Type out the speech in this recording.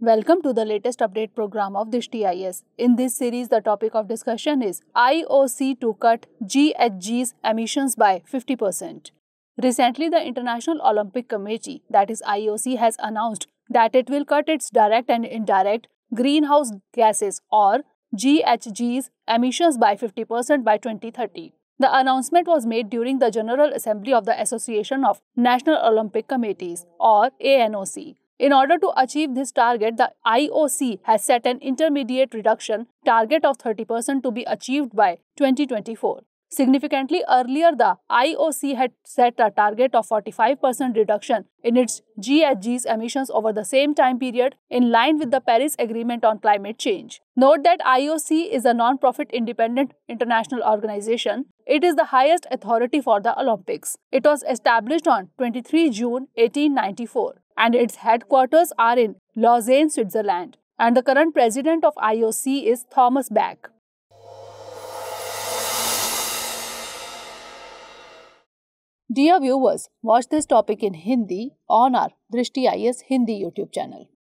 Welcome to the latest update program of Drishti IAS. In this series, the topic of discussion is IOC to cut GHG's emissions by 50%. Recently, the International Olympic Committee, that is IOC, has announced that it will cut its direct and indirect greenhouse gases or GHG's emissions by 50% by 2030. The announcement was made during the General Assembly of the Association of National Olympic Committees or ANOC. In order to achieve this target, the IOC has set an intermediate reduction target of 30% to be achieved by 2024. Significantly earlier, the IOC had set a target of 45% reduction in its GHG's emissions over the same time period, in line with the Paris Agreement on Climate Change. Note that IOC is a non-profit independent international organization. It is the highest authority for the Olympics. It was established on 23 June 1894 and its headquarters are in Lausanne, Switzerland. And the current president of IOC is Thomas Bach. Dear viewers, watch this topic in Hindi on our Drishti IAS Hindi YouTube channel.